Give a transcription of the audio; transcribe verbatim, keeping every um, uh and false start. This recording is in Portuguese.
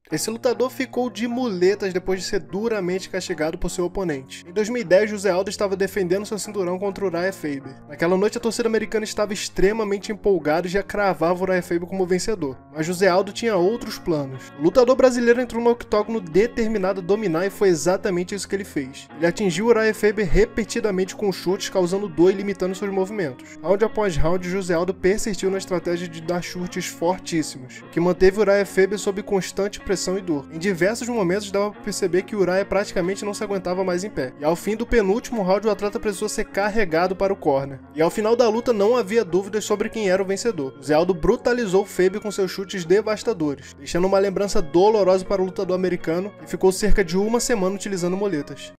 Esse lutador ficou de muletas depois de ser duramente castigado por seu oponente. Em dois mil e dez, José Aldo estava defendendo seu cinturão contra o Uriah Faber. Naquela noite, a torcida americana estava extremamente empolgada e já cravava o Uriah Faber como vencedor. Mas José Aldo tinha outros planos. O lutador brasileiro entrou no octógono determinado a dominar e foi exatamente isso que ele fez. Ele atingiu o Uriah Faber repetidamente com chutes, causando dor e limitando seus movimentos. Round após round, José Aldo persistiu na estratégia de dar chutes fortíssimos, o que manteve o Uriah Faber sob constante pressão e dor. Em diversos momentos dava para perceber que o Uriah praticamente não se aguentava mais em pé. E ao fim do penúltimo round, o atleta precisou ser carregado para o corner. E ao final da luta não havia dúvidas sobre quem era o vencedor. José Aldo brutalizou Faber com seus chutes devastadores, deixando uma lembrança dolorosa para o lutador americano, que ficou cerca de uma semana utilizando muletas.